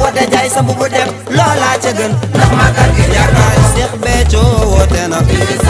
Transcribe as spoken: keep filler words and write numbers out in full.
woote jaay sa mbubu dem loola ca gën ndax màggal gi jar na Seex Béthio woote na